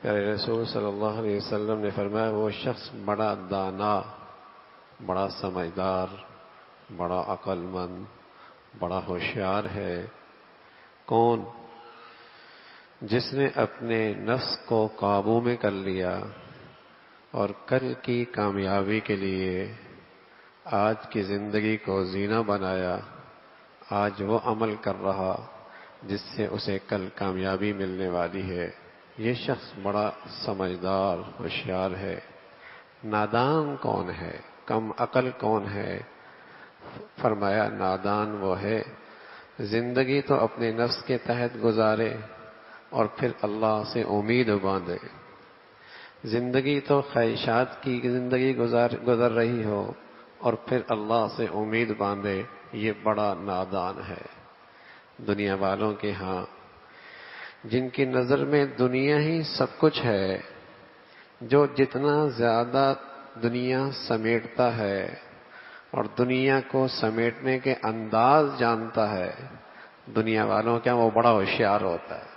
پیارے رسول صلی اللہ علیہ وسلم نے فرمایا وہ شخص بڑا دانا، بڑا سمجھدار، بڑا عقل مند، بڑا ہوشیار ہے کون؟ جس نے اپنے نفس کو قابو میں کر لیا اور کل کی کامیابی کے لیے آج کی زندگی کو زینہ بنایا، آج وہ عمل کر رہا جس سے اسے کل کامیابی ملنے والی ہے، یہ شخص بڑا سمجھدار ہوشیار ہے۔ نادان کون ہے؟ کم عقل کون ہے؟ فرمایا نادان وہ ہے زندگی تو اپنے نفس کے تحت گزارے اور پھر اللہ سے امید باندھے۔ زندگی تو خواہشات کی زندگی گزر رہی ہو اور پھر اللہ سے امید باندھے، یہ بڑا نادان ہے۔ دنیا والوں کے ہاں جن کی نظر میں دنیا ہی سب کچھ ہے، جو جتنا زیادہ دنیا سمیٹتا ہے اور دنیا کو سمیٹنے کے انداز جانتا ہے، دنیا والوں کیا وہ بڑا ہوشیار ہوتا ہے۔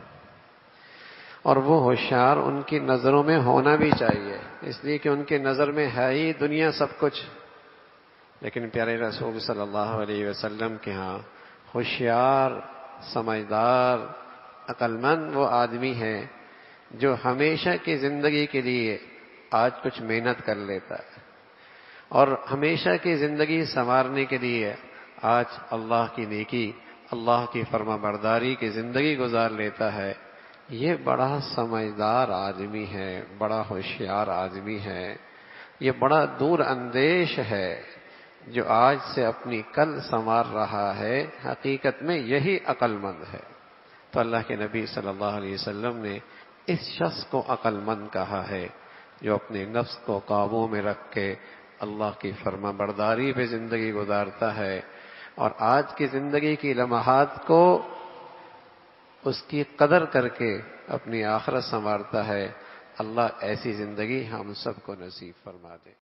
اور وہ ہوشیار ان کی نظروں میں ہونا بھی چاہیے، اس لیے کہ ان کی نظر میں ہے ہی دنیا سب کچھ۔ لیکن پیارے رسول صلی اللہ علیہ وسلم کے ہاں ہوشیار، سمجھدار، عقل مند وہ آدمی ہے جو ہمیشہ کی زندگی کے لیے آج کچھ محنت کر لیتا ہے اور ہمیشہ کی زندگی سنوارنے کے لیے آج اللہ کی نیکی، اللہ کی فرما برداری کی زندگی گزار لیتا ہے۔ یہ بڑا سمجھدار آدمی ہے، بڑا ہوشیار آدمی ہے، یہ بڑا دور اندیش ہے جو آج سے اپنی کل سنوار رہا ہے۔ حقیقت میں یہی عقل مند ہے۔ تو اللہ کے نبی صلی اللہ علیہ وسلم نے اس شخص کو عقل مند کہا ہے جو اپنے نفس کو قابو میں رکھ کے اللہ کی فرما برداری پہ زندگی گزارتا ہے اور آج کی زندگی کی لمحات کو اس کی قدر کر کے اپنی آخرت سنوارتا ہے۔ اللہ ایسی زندگی ہم سب کو نصیب فرما دے۔